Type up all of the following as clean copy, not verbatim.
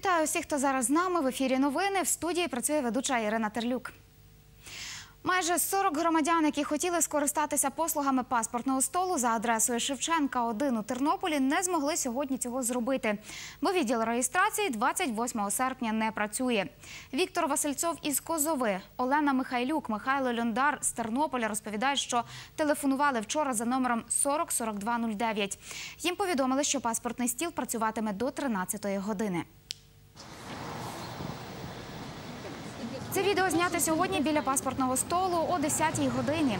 Вітаю всіх, хто зараз з нами. В ефірі новини. В студії працює ведуча Ірина Терлюк. Майже 40 громадян, які хотіли скористатися послугами паспортного столу за адресою Шевченка, 1 у Тернополі, не змогли сьогодні цього зробити, бо відділ реєстрації 28 серпня не працює. Віктор Васильцов із Козови, Олена Михайлюк, Михайло Льондар з Тернополя розповідають, що телефонували вчора за номером 40 4209. Їм повідомили, що паспортний стіл працюватиме до 13-ї години. Це відео знято сьогодні біля паспортного столу о 10-й годині.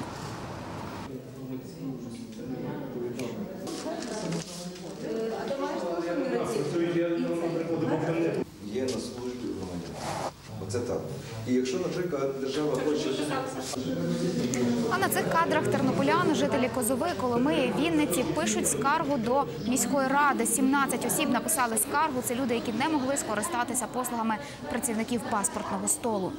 Є на службі громадян. Оце так. І якщо, наприклад, держава хоче... А на цих кадрах тернополяни, жителі Козови, Коломиї, Вінниці пишуть скаргу до міської ради. 17 осіб написали скаргу. Це люди, які не могли скористатися послугами працівників паспортного столу.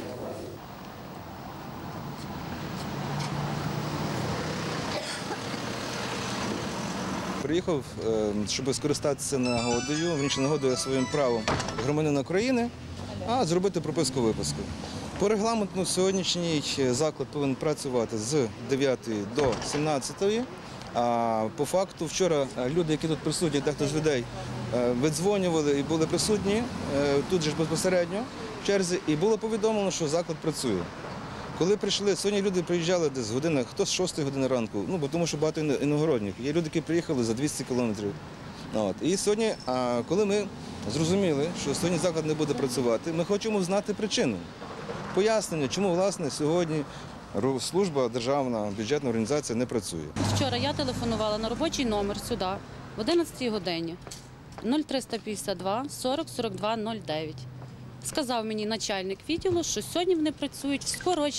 Приїхав, щоб скористатися нагодою, вірніше нагодою своїм правом громадянина України, а зробити прописку-виписку. По регламенту сьогоднішній заклад повинен працювати з 9 до 17. А по факту вчора люди, які тут присутні, дехто з людей видзвонювали і були присутні тут же безпосередньо в черзі, і було повідомлено, що заклад працює. Коли прийшли, сьогодні люди приїжджали десь година, хто з 6 години ранку, бо тому що багато іногородніх. Є люди, які приїхали за 200 кілометрів. І сьогодні, коли ми зрозуміли, що сьогодні заклад не буде працювати, ми хочемо знати причину, пояснення, чому, власне, сьогодні служба, державна бюджетна організація не працює. Вчора я телефонувала на робочий номер сюди в 11-й годині 0352 40 42 09. Сказав мені начальник відділу, що сьогодні вони працюють в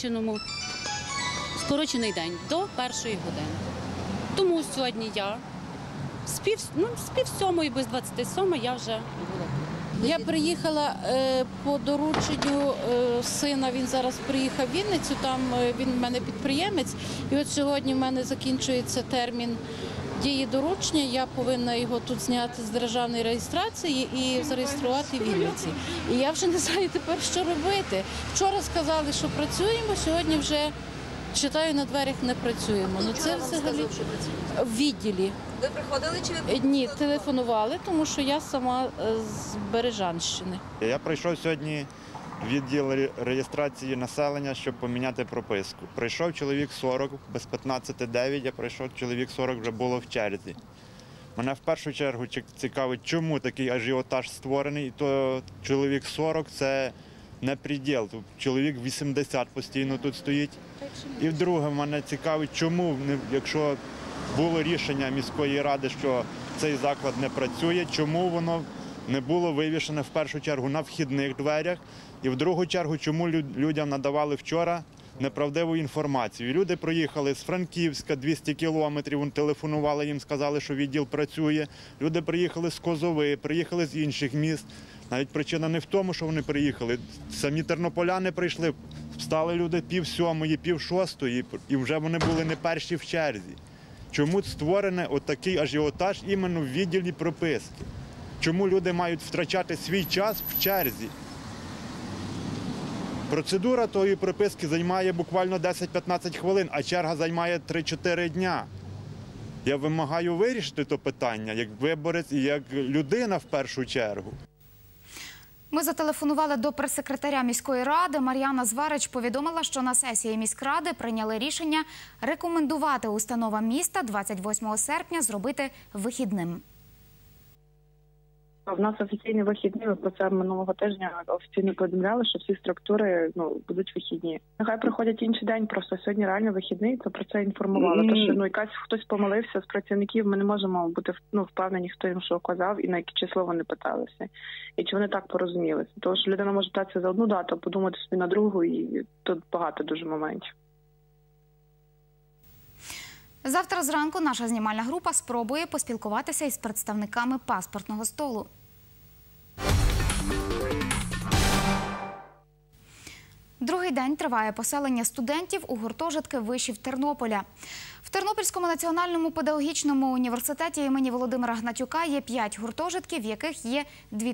скорочений день до 1-ї години. Тому сьогодні я з пів 7-ї без 27 я вже була. Я приїхала по дорученню сина, він зараз приїхав в Вінницю, там він в мене підприємець. І от сьогодні в мене закінчується термін дії доручення, я повинна його тут зняти з державної реєстрації і зареєструвати в Вінниці. І я вже не знаю тепер, що робити. Вчора сказали, що працюємо, сьогодні вже, читаю, на дверях не працюємо. Ну це взагалі в відділі. Ви приходили чи ви? Ні, телефонували, тому що я сама з Бережанщини. Я прийшов сьогодні в відділ реєстрації населення, щоб поміняти прописку. Прийшов чоловік 40, без 15:09, я прийшов чоловік 40, вже було в черзі. Мене в першу чергу цікавить, чому такий ажіотаж створений, і то чоловік 40 – це не приділ, чоловік 80 постійно тут стоїть. І вдруге, мене цікавить, чому, якщо було рішення міської ради, що цей заклад не працює, чому воно не було вивішене в першу чергу на вхідних дверях, і в другу чергу, чому людям надавали вчора неправдиву інформацію. Люди проїхали з Франківська 200 кілометрів, телефонували їм, сказали, що відділ працює. Люди приїхали з Козови, приїхали з інших міст. Навіть причина не в тому, що вони приїхали. Самі тернополяни прийшли, встали люди 5:07, 5:06, і вже вони були не перші в черзі. Чому створений отакий ажіотаж іменно в відділі прописки? Чому люди мають втрачати свій час в черзі? Процедура тої прописки займає буквально 10-15 хвилин, а черга займає 3-4 дня. Я вимагаю вирішити це питання як виборець і як людина в першу чергу. Ми зателефонували до прес-секретаря міської ради. Мар'яна Зварич повідомила, що на сесії міськради прийняли рішення рекомендувати установам міста 28 серпня зробити вихідним. У нас офіційні вихідні, ми про це минулого тижня офіційно повідомляли, що всі структури будуть вихідні. Нехай приходять інший день, просто сьогодні реально вихідний, то про це інформували. Тому що хтось помилився з працівників, ми не можемо бути впевнені, хто їм що казав і на яке число вони питалися. І чи вони так порозумілися. Тому що людина може питатися за одну дату, а подумати собі на другу, і тут багато дуже моментів. Завтра зранку наша знімальна група спробує поспілкуватися із представниками паспортного столу. Другий день триває поселення студентів у гуртожитки вишів Тернополя. В Тернопільському національному педагогічному університеті імені Володимира Гнатюка є 5 гуртожитків, в яких є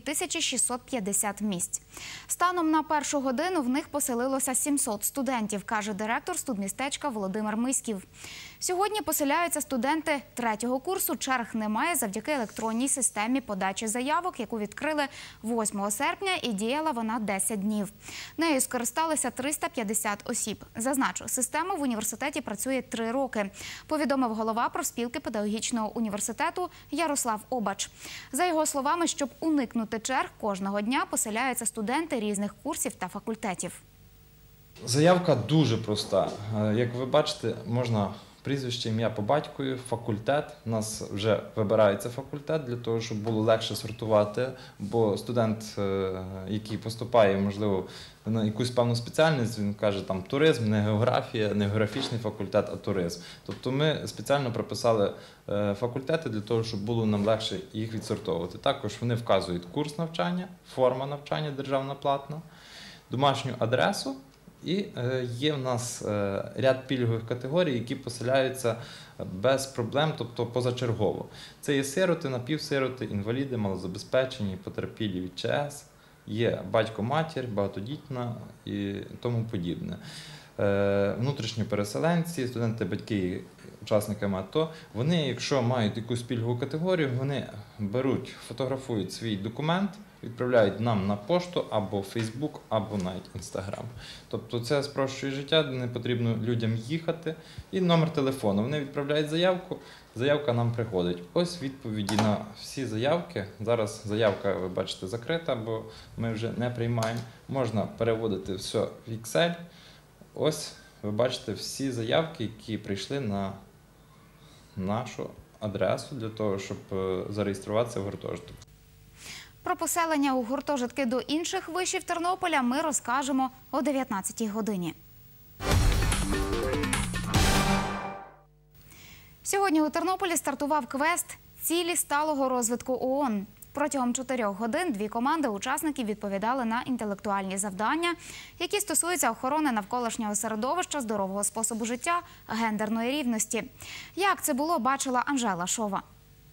2650 місць. Станом на 1 годину в них поселилося 700 студентів, каже директор студмістечка Володимир Миськів. Сьогодні поселяються студенти 3-го курсу. Черг немає завдяки електронній системі подачі заявок, яку відкрили 8 серпня і діяла вона 10 днів. Нею скористалися 350 осіб. Зазначу, система в університеті працює 3 роки, повідомив голова профспілки педагогічного університету Ярослав Обач. За його словами, щоб уникнути черг, кожного дня поселяються студенти різних курсів та факультетів. Заявка дуже проста. Як ви бачите, можна прізвище, ім'я по батькові, факультет. У нас вже вибирається факультет для того, щоб було легше сортувати, бо студент, який поступає, можливо, на якусь певну спеціальність, він каже, там туризм, не географія, не географічний факультет, а туризм. Тобто ми спеціально прописали факультети для того, щоб було нам легше їх відсортовувати. Також вони вказують курс навчання, форма навчання державна платна, домашню адресу. І є в нас ряд пільгових категорій, які поселяються без проблем, тобто позачергово. Це є сироти, напівсироти, інваліди, малозабезпечені, потерпілі від ЧС, є батько-матір, багатодітна і тому подібне. Внутрішні переселенці, студенти, батьки, учасниками АТО, вони, якщо мають якусь пільгову категорію, вони беруть, фотографують свій документ, відправляють нам на пошту або Фейсбук, або навіть Інстаграм. Тобто це спрощує життя, не потрібно людям їхати. І номер телефону. Вони відправляють заявку, заявка нам приходить. Ось відповіді на всі заявки. Зараз заявка, ви бачите, закрита, бо ми вже не приймаємо. Можна переводити все в Excel. Ось ви бачите всі заявки, які прийшли на нашу адресу для того, щоб зареєструватися в гуртожиток. Про поселення у гуртожитки до інших вишів Тернополя ми розкажемо о 19-й годині. Сьогодні у Тернополі стартував квест «Цілі сталого розвитку ООН». Протягом 4 годин 2 команди учасників відповідали на інтелектуальні завдання, які стосуються охорони навколишнього середовища, здорового способу життя, гендерної рівності. Як це було, бачила Анжела Шова.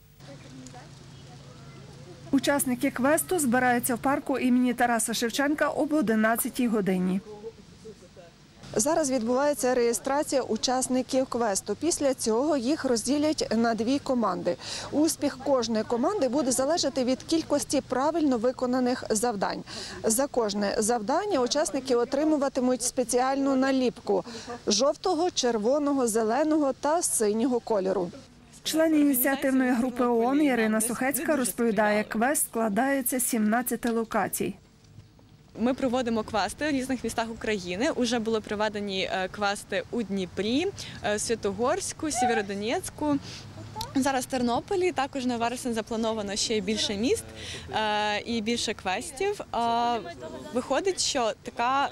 Учасники квесту збираються в парку імені Тараса Шевченка об 11-й годині. Зараз відбувається реєстрація учасників квесту. Після цього їх розділять на 2 команди. Успіх кожної команди буде залежати від кількості правильно виконаних завдань. За кожне завдання учасники отримуватимуть спеціальну наліпку – жовтого, червоного, зеленого та синього кольору. Член ініціативної групи ООН Ірина Сухецька розповідає, квест складається з 17 локацій. Ми проводимо квести в різних містах України. Уже були проведені квести у Дніпрі, Святогорську, Сєвєродонецьку. Зараз в Тернополі, також на вересень заплановано ще більше міст і більше квестів. Виходить, що така,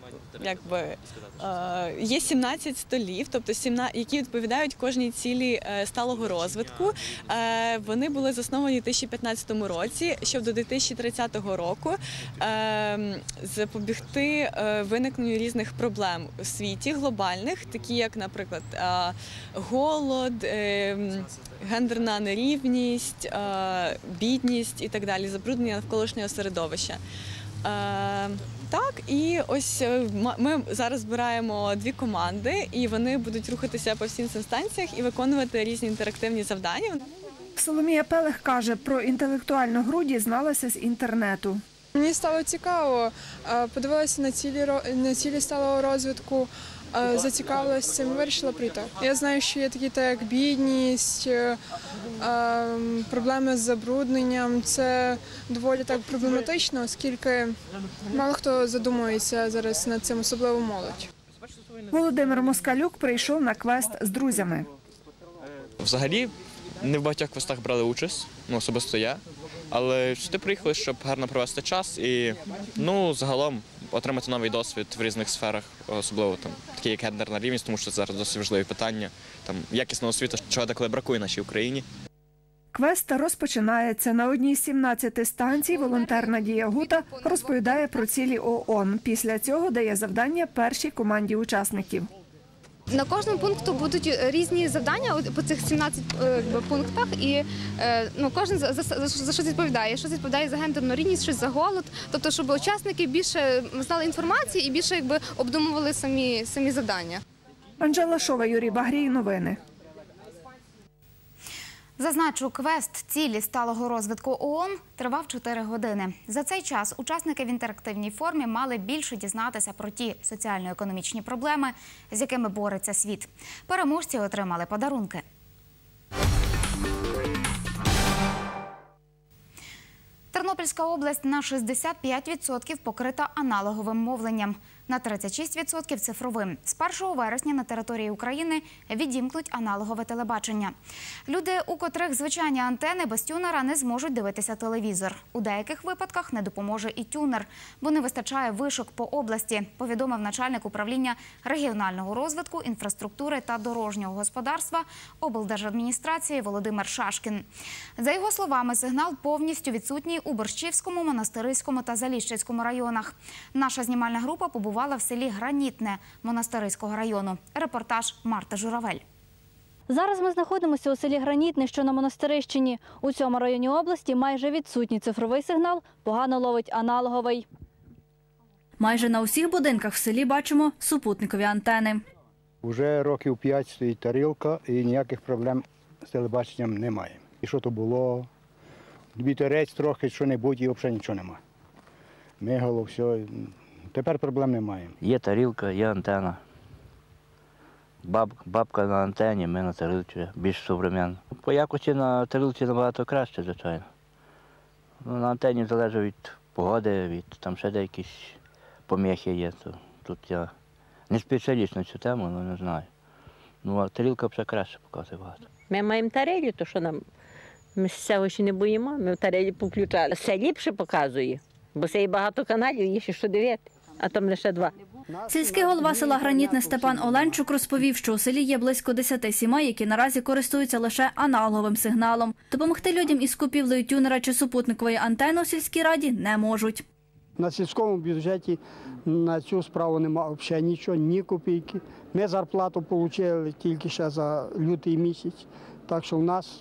є 17 столів, тобто які відповідають кожній цілі сталого розвитку. Вони були засновані у 2015 році, щоб до 2030 року запобігти виникненню різних проблем у світі глобальних, такі як, наприклад, голод, гендерна нерівність, бідність і так далі, забруднення навколишнього середовища. Так, і ось ми зараз збираємо 2 команди, і вони будуть рухатися по всім цим станціях і виконувати різні інтерактивні завдання. Соломія Пелех каже, про інтелектуальну гру дізналася з інтернету. Мені стало цікаво, подивилася на цілі сталого розвитку, зацікавилася цим і вирішила прийти. Я знаю, що є такі, як бідність, проблеми з забрудненням. Це доволі так проблематично, оскільки мало хто задумується зараз над цим, особливо молодь. Володимир Москалюк прийшов на квест з друзями. Взагалі, не в багатьох квестах брали участь, особисто я. Але сюди приїхали, щоб гарно провести час і, загалом, отримати новий досвід в різних сферах, особливо такі як гендерна рівність, тому що це зараз досить важливе питання, якісного освіти, чого деколи бракує нашій Україні. Квест розпочинається. На одній з 17 станцій волонтер Надія Гута розповідає про цілі ООН. Після цього дає завдання першій команді учасників. На кожному пункту будуть різні завдання по цих 17 пунктах, і кожен за щось відповідає. Щось відповідає за гендерну рівність, щось за голод. Тобто, щоб учасники більше знали інформації і більше обдумували самі завдання. Анжела Шова, Юрій Багрій. Новини. Зазначу, квест «Цілі сталого розвитку ООН» тривав 4 години. За цей час учасники в інтерактивній формі мали більше дізнатися про ті соціально-економічні проблеми, з якими бореться світ. Переможці отримали подарунки. Тернопільська область на 65% покрита аналоговим мовленням, на 36% – цифровим. З 1 вересня на території України відімкнуть аналогове телебачення. Люди, у котрих звичайні антени без тюнера, не зможуть дивитися телевізор. У деяких випадках не допоможе і тюнер, бо не вистачає вишок по області, повідомив начальник управління регіонального розвитку, інфраструктури та дорожнього господарства облдержадміністрації Володимир Шашкін. За його словами, сигнал повністю відсутній у Борщівському, Монастириському та Заліщицькому районах. Наша знімальна група побувала в селі Гранітне Монастириського району. Репортаж Марта Журавель. Зараз ми знаходимося у селі Гранітне, що на Монастирищині. У цьому районі області майже відсутній цифровий сигнал, погано ловить аналоговий. Майже на усіх будинках в селі бачимо супутникові антени. Уже років 5 стоїть тарілка і ніяких проблем з телебаченням немає. І що то було? Вітерець трохи, що-небудь, і взагалі нічого немає. Мигало, все. Тепер проблем немає. Є тарілка, є антена. Бабка на антені, ми на тарілці, більш сучасно. По якості на тарілці набагато краще, звичайно. На антені залежить від погоди, від там ще деякі поміхи є. Тут я не спеціаліст на цю тему, але не знаю. А тарілка вже краще показує багато. Ми маємо тарелі, то що нам? Ми цього ще не боїмо, ми в тарелі включали. Все ліпше показує, бо це є багато каналів, є ще що дивити, а там лише 2. Сільський голова села Гранітне Степан Оленчук розповів, що у селі є близько 10 сімей, які наразі користуються лише аналоговим сигналом. Допомогти людям із купівлею тюнера чи супутникової антени у сільській раді не можуть. На сільському бюджеті на цю справу немає взагалі нічого, ні копійки. Ми зарплату отримали тільки ще за лютий місяць, так що в нас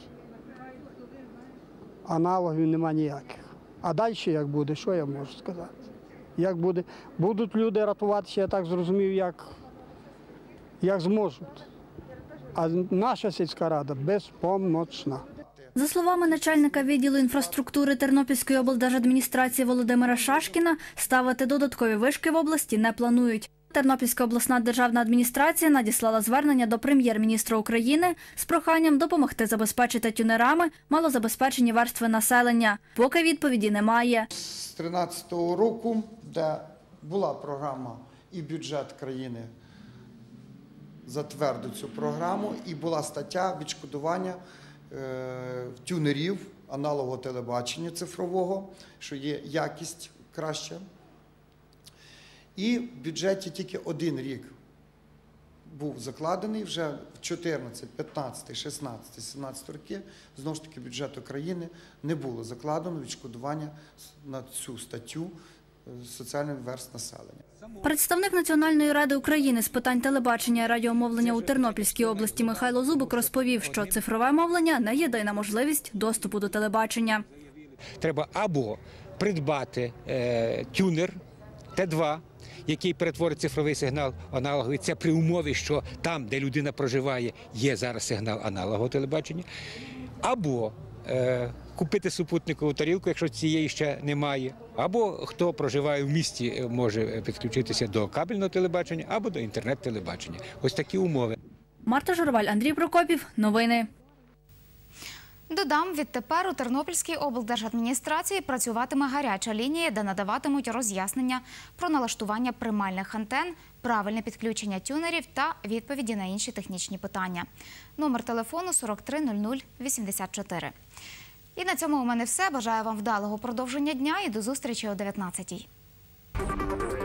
аналогів немає ніяких. А далі як буде, що я можу сказати? Як буде? Будуть люди рятуватися, я так зрозумів, як зможуть. А наша сільська рада безпомічна. За словами начальника відділу інфраструктури Тернопільської облдержадміністрації Володимира Шашкіна, ставити додаткові вишки в області не планують. Тернопільська обласна державна адміністрація надіслала звернення до прем'єр-міністра України з проханням допомогти забезпечити тюнерами малозабезпечені верстви населення. Поки відповіді немає. З 2013 року, де була програма і бюджет країни затвердив цю програму, і була стаття відшкодування тюнерів аналогового телебачення цифрового, що є якість краща. І в бюджеті тільки 1 рік був закладений, вже в 14, 15, 16, 17 роки, знову ж таки, бюджету країни не було закладено відшкодування на цю статтю соціальних верств населення. Представник Національної ради України з питань телебачення і радіомовлення у Тернопільській області Михайло Зубик розповів, що цифрове мовлення – не єдина можливість доступу до телебачення. Треба або придбати тюнер Т2, який перетворить цифровий сигнал аналоговий. Це при умові, що там, де людина проживає, є зараз сигнал аналогового телебачення. Або купити супутникову тарілку, якщо цієї ще немає. Або хто проживає в місті, може підключитися до кабельного телебачення або до інтернет-телебачення. Ось такі умови. Марта Журавель, Андрій Прокопів. Новини. Додам, відтепер у Тернопільській облдержадміністрації працюватиме гаряча лінія, де надаватимуть роз'яснення про налаштування приймальних антен, правильне підключення тюнерів та відповіді на інші технічні питання. Номер телефону 43 00 84. І на цьому у мене все. Бажаю вам вдалого продовження дня і до зустрічі о 19-й.